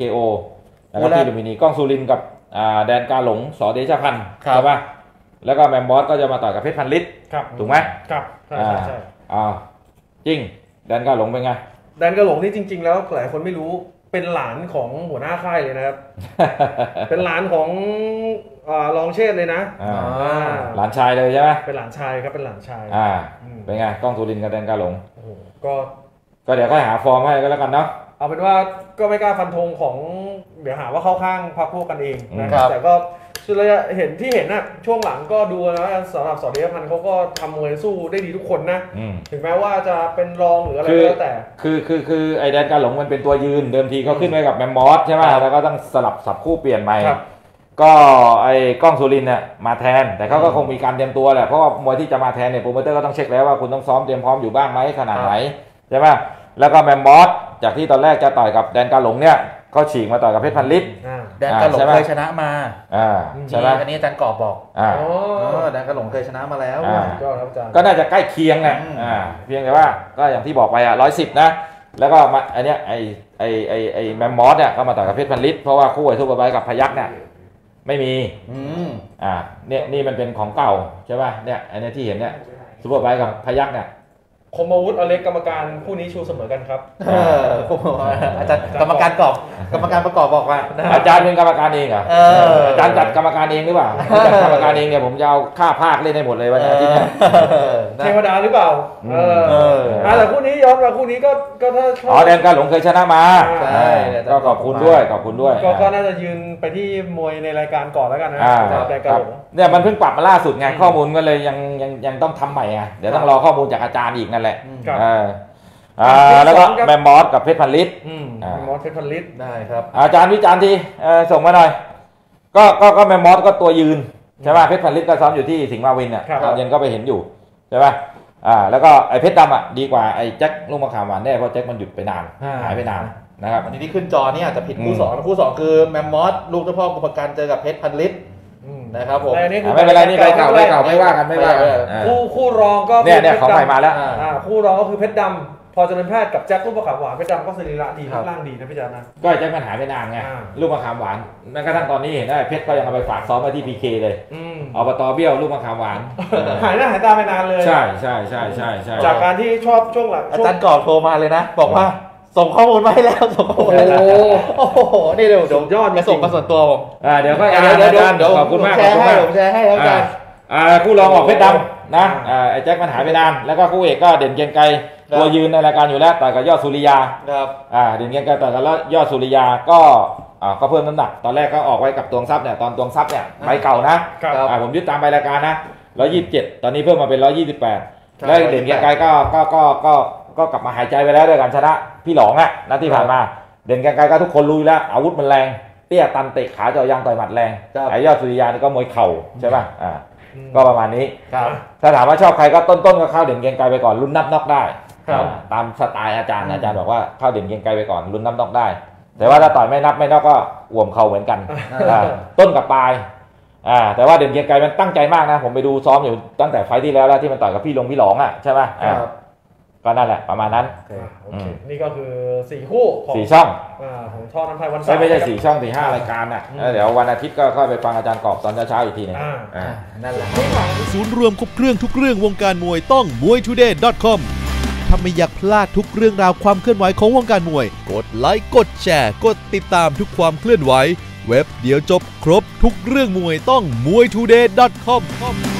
TKO แล้วก็ที่ลุมพินีกล้องสุรินทร์กับแดนกาหลงสเดชพันธ์ใช่ป่ะแล้วก็แมมบอสก็จะมาต่อยกับเพชรพันลิตรถูกไหมครับใช่จริงแดนกาหลงเป็นไงแดนกาหลงนี่จริงๆแล้วหลายคนไม่รู้เป็นหลานของหัวหน้าค่ายเลยนะครับ เป็นหลานของรองเชษเลยนะหลานชายเลยใช่ไหมเป็นหลานชายครับเป็นหลานชายเป็นไงกล้องสุรินทร์กับแดนกาหลงก็เดี๋ยวก็หาฟอร์มให้ก็แล้วกันเนาะเอาเป็นว่าก็ไม่กล้าฟันธงของเดี๋ยวหาว่าเข้าข้างพรรคพวกกันเองนะครับแต่ก็คือเราเห็นที่เห็นนะช่วงหลังก็ดูนะสำหรับสเดชพันธ์เขาก็ทำมวยสู้ได้ดีทุกคนนะถึงแม้ว่าจะเป็นรองหรืออะไรก็แล้วแต่คือไอแดนกาหลงมันเป็นตัวยืนเดิมทีเขาขึ้นไว้กับแมมมอสใช่ไหมแล้วก็ต้องสลับสับคู่เปลี่ยนใหม่ก็ไอ้กล้องสุรินทร์เนี่ยมาแทนแต่เขาก็คงมีการเตรียมตัวแหละเพราะว่ามวยที่จะมาแทนเนี่ยโปรโมเตอร์ก็ต้องเช็คแล้วว่าคุณต้องซ้อมเตรียมพร้อมอยู่บ้างไหมขนาดไหนใช่ไหมแล้วก็แมมมอสจากที่ตอนแรกจะต่อยกับแดนกาหลงเนี่ยเขาฉีกมาต่อยกับเพชรพันลิตรแดนกาหลงเคยชนะมาใช่ไหมอันนี้อาจารย์กอบบอกแดนกาหลงเคยชนะมาแล้วก็น่าจะใกล้เคียงแหละเพียงแต่ว่าก็อย่างที่บอกไป110นะแล้วก็มาอันเนี้ยไอแมมมอสเนี่ยก็มาต่อยกับเพชรพันลิตรเพราะว่าคู่ไอ้ซุปเปอร์ไบค์กับพยัคฆ์เนี่ยไม่มีเนี่ยนี่มันเป็นของเก่าใช่ป่ะเนี่ยอันนี้ที่เห็นเนี่ยซุปเปอร์ไบค์กับพยัคฆ์เนี่ยคมอาวุธอเล็กกรรมการผู้นี้ชูเสมอกันครับอาจารย์กรรมการประกอบบอกว่าอาจารย์เป็นกรรมการเองเหรออาจารย์จัดกรรมการเองหรือเปล่าจัดกรรมการเองเนี่ยผมจะเอาค่าภาคเล่นให้หมดเลยวันอาทิตย์นี้เทวดาหรือเปล่าแต่คู่นี้ย้อนมาคู่นี้ก็ถ้าแดนกาหลงเคยชนะมาก็ขอบคุณด้วยก็น่าจะยืนไปที่มวยในรายการก่อนแล้วกันนะแดนกาหลงเนี่ยมันเพิ่งปรับมาล่าสุดไงข้อมูลก็เลยยังต้องทำใหม่ไงเดี๋ยวต้องรอข้อมูลจากอาจารย์อีกนั่นแหละแล้วก็แมมมอสกับเพชรพันลิตรแมมมอสเพชรพันลิตรได้ครับอาจารย์วิจารณ์ทีส่งมาหน่อยก็แมมมอสก็ตัวยืนใช่ป่ะเพชรพันลิตรก็ซ้อมอยู่ที่สิงห์มาวินเนี่ยตอนเย็นก็ไปเห็นอยู่ใช่ป่ะแล้วก็ไอ้เพชรดำดีกว่าไอ้แจ็คลูกมะขามหวานแน่เพราะแจ็คมันหยุดไปนานหายไปนานนะครับอันนี้ที่ขึ้นจอนี่อาจจะผิดคู่2คือแมมมอสลูกเจ้าพ่อกุมภกันเจอกับเพชรพันลิตรนะครับผมไม่เป็นไรนี่ไปเก่าไม่ว่ากันคู่รองก็เนี่ยของใหม่มาแล้วคู่รองก็คือเพชรดำพอจะเป็นแพทย์กับแจ็คลูกมะขามหวานเพชรดำก็สรีระดีร่างดีนะพี่จ๋านะก็แจ็คมันหายไปนานไงลูกมะขามหวานแม้กระทั่งตอนนี้เห็นได้เพชรก็ยังเอาไปฝากซ้อมไว้ที่พีเคเลยอบต.เบี้ยวลูกมะขามหวานหายหน้าหายตาไปนานเลยใช่จากการที่ชอบช่วงหลังอาจารย์กอบโทรมาเลยนะบอกว่าส่งข้อมูลมาให้แล้วส่งข้อมูลโอ้โหนี่เดี๋ยวยอดมาส่งมาส่วนตัวผมเดี๋ยวก็อาจารย์ขอบคุณมากแชร์ให้อาจารย์คู่รองออกเพชรดำนะไอ้แจ็คมันหายไปนานแล้วก็คู่เอกก็เด่นเกียงไกรตัวยืนในรายการอยู่แล้วต่อยกับยอดสุริยาครับเด่นเกียงไกรต่อยกับยอดสุริยาก็เพิ่มน้ำหนักตอนแรกก็ออกไว้กับตวงทรัพย์เนี่ยตอนตวงทรัพย์เนี่ยใบเก่านะผมยึดตามใบรายการนะ127ตอนนี้เพิ่มมาเป็น128แล้วเด่นเกียงไกรก็กลับมาหายใจไปแล้วด้วยการชนะพี่หลองนัดที่ผ่านมาเด่นเกียงไกรก็ทุกคนรู้แล้วอาวุธมันแรงเตี้ยตันเตะขาเจาะยางต่อยหมัดแรงไอ้ยอดสุริยานี่ก็มวยเข่าใช่ป่ะก็ประมาณนี้ถ้าถามว่าชอบใครก็ต้นก็เข้าเด่นเกียงไกรไปก่อนลุ้นนับน็อกได้ตามสไตล์อาจารย์บอกว่าเข้าเด่นเกียงไกรไปก่อนลุ้นนับน็อกได้แต่ว่าถ้าต่อยไม่นับก็อ่วมเข่าเหมือนกันต้นกับปลายแต่ว่าเด่นเกียงไกรมันตั้งใจมากนะผมไปดูซ้อมอยู่ตั้งแต่ไฟที่แล้วที่มันต่อยกับพี่หลองใช่ป่ะก็นั่นแหละประมาณนั้นนี่ก็คือ4คู่ของ4ช่องของช่องน้ำไทยวันเสาร์ไม่ใช่4ช่อง4-5รายการเดี๋ยววันอาทิตย์ก็ค่อยไปฟังอาจารย์กอบตอนเช้าอีกทีนึงนั่นแหละศูนย์รวมครบเครื่องทุกเรื่องวงการมวยต้อง muytoday.com ถ้าไม่อยากพลาดทุกเรื่องราวความเคลื่อนไหวของวงการมวยกดไลค์กดแชร์กดติดตามทุกความเคลื่อนไหวเว็บเดียวจบครบทุกเรื่องมวยต้อง muytoday.com